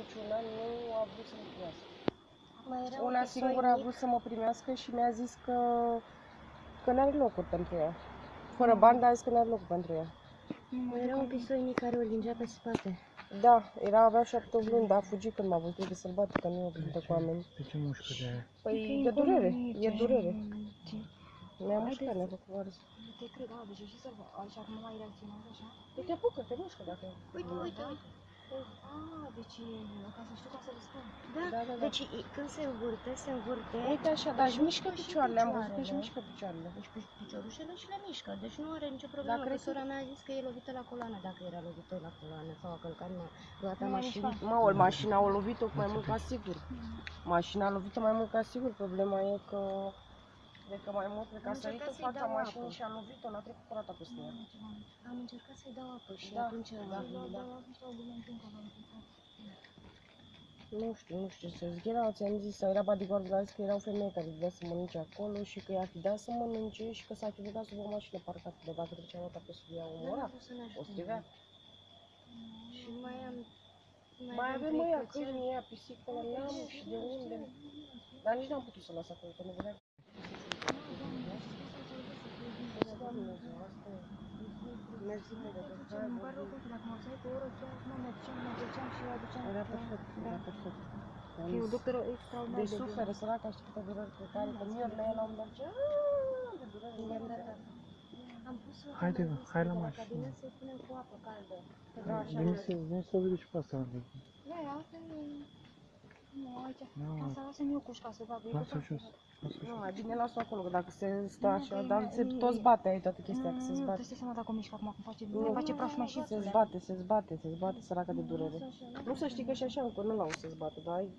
niciuna nu a vrut să mă primească. Una singură a vrut să mă primească și mi-a zis că n-are locuri pentru ea. Fără bani, dar a zis că n-are locuri pentru ea. Era un pisoinic care o lingea pe spate. Da, avea 7 luni, dar a fugit când m-a văzut, trebuie să-l bată, că nu e obișnuită cu oameni. De ce mușcă de aia? Păi e durere, e durere. Mi-a mușcat, ne-a făcut vară. Nu te cred, da, deci și să și acum mai reacționează așa? Păi te apucă, te mușcă dacă... Uite, uite, uite. Deci ca să știu ca să le spun. Da. Deci când se învârte. Uite așa, dar își mișcă picioarele, am văzut că își mișcă picioarele. Deci piciorușele și le mișcă, deci nu are nicio problemă. Că sora mea a zis că e lovită la coloană, dacă era lovită la coloană sau a călcat roata mașinii. Mașina a lovit-o mai mult ca sigur. Mașina a lovit-o mai mult ca sigur, problema e că... Cred că mai mult, cred că a sărit în fața mașinii și a lovit-o, n-a trecut roata peste ea. Am încercat să-i dau apă și atunci Nu știu să zic, ți-am zis, era bodyguard, a zis că erau femei care trebuia să mănânce acolo și că i-ar fi dat să mănânce și că s-a chinutat sub o mașină parcată, de dacă trecea roata pe sub ea omora, o strivea. Și mai avem ăia câini, ăia, pisică, la neamul și de unde. Dar nici n-am putut să las acolo, că nu venea. Mersi pe de era perfect, era perfect. E o doctoră extraordinar de suferă, săraca, știi câtă dureri pe care, că mie la el am merge, de dureri. Haide, hai la mașină. Să-i punem cu apă caldă. Veni să o vede și pe asta. Da, asta e... Nu, aici. Asta lasă-mi eu cușca să fac. Lasă-o jos. Nu, mai bine las-o acolo, că dacă se stă așa, dar se tot zbate aici toată chestia, că se zbate. Nu, trebuie să mă dau cu mișcă acum, cum face praf mai și se zbate, săraca de durere. Nu să știi că și așa încă nu l-au să zbate, dar ai...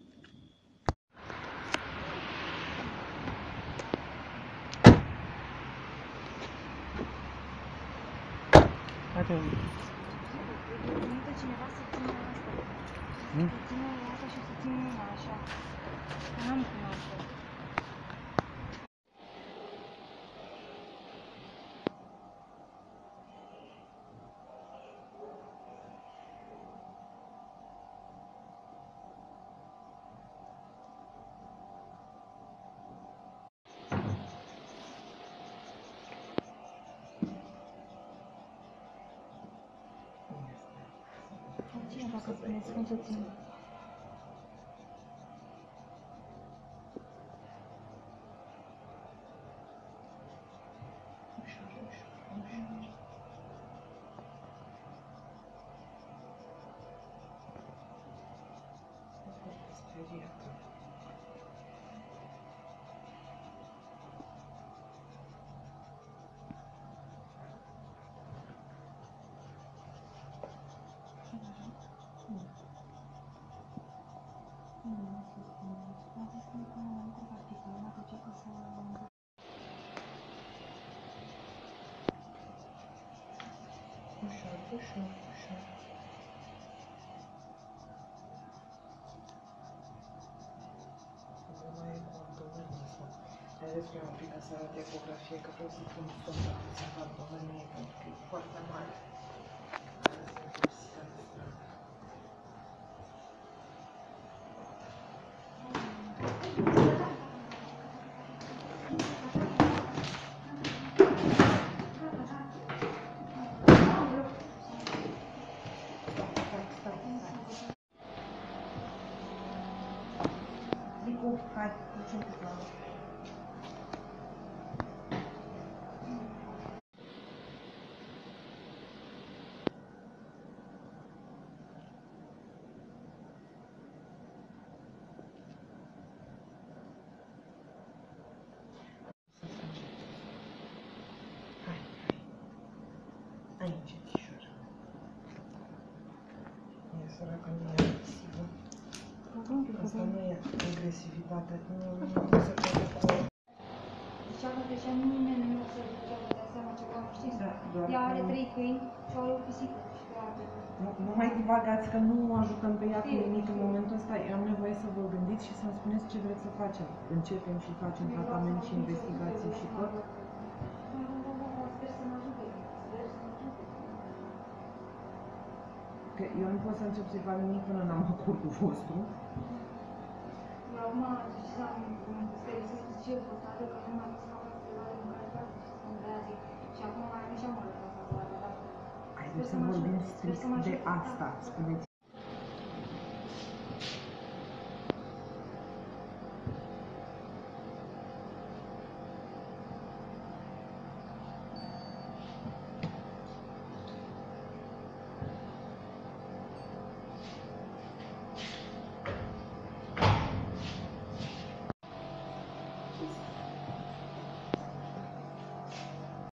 Haide. Uite cineva să țină asta. Să țină asta și să țină mâna așa. N-am cum asta. Dacă spuneți cum să țin. Ușor. Mai e cu abdomenul ăsta. Haideți că un pic să arăt ecografie, că vreau să pun sonda să fac abdomenul, pentru că e foarte mare. Hai, ducem pe plană. Hai încetișor. E săracă, nu e agresivă. Asta nu e agresivitate, nu se poate cu... Deci nimeni nu se ducea să dea seama ce cam știți. Ea are 3 câini și are o pisică. Nu mai divagați, că nu ajutăm pe ea cu nimic în momentul ăsta. Am nevoie să vă gândiți și să-mi spuneți ce vreți să facem. Începem și facem tratament și investigații și tot. Sper să mă ajute. Că eu nu pot să încep să-i fac nimic până n-am acordul vostru. Eu acum, știți, am sterisit ce postare, că nu m-am dus la postare în care fac și acum mai am și am o lăsat la dată. Haideți să vorbim strict de asta. Spuneți